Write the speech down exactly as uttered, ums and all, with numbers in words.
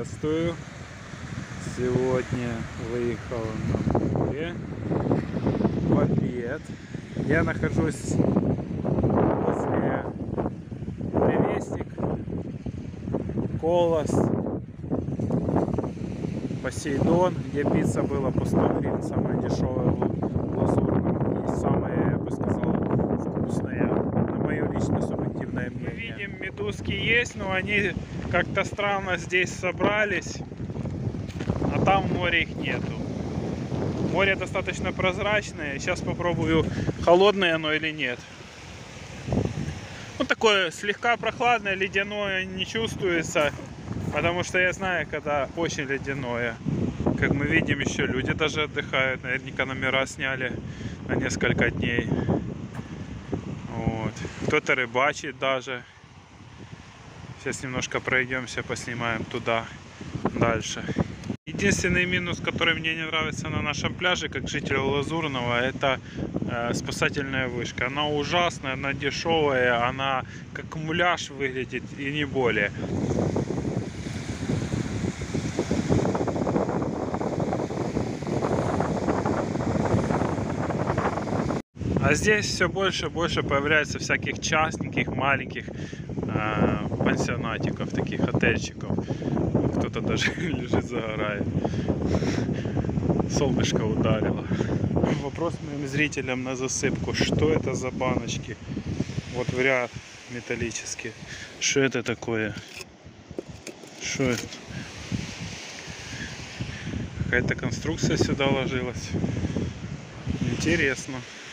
приветствую. Сегодня выехал на море в обед. Я нахожусь возле Древесник, Колос, Посейдон, где пицца была по сто гривен, самая дешевая лазурная и самая, я бы сказал, вкусная, на мое личное субъективное мнение. Мы видим, медузки есть, но они как-то странно здесь собрались, а там в море их нету. Море достаточно прозрачное, сейчас попробую, холодное оно или нет. Ну, такое слегка прохладное, ледяное не чувствуется, потому что я знаю, когда очень ледяное. Как мы видим, еще люди даже отдыхают, наверняка номера сняли на несколько дней. Вот. Кто-то рыбачит даже. Сейчас немножко пройдемся, поснимаем туда дальше. Единственный минус, который мне не нравится на нашем пляже, как жителю Лазурного, это э, спасательная вышка. Она ужасная, она дешевая, она как муляж выглядит и не более. А здесь все больше и больше появляется всяких частненьких, маленьких э, пансионатиков, таких отельчиков. Кто-то даже лежит, загорает. Солнышко ударило. Вопрос моим зрителям на засыпку. Что это за баночки? Вот в ряд металлические. Что это такое? Что это? Какая-то конструкция сюда ложилась. Интересно.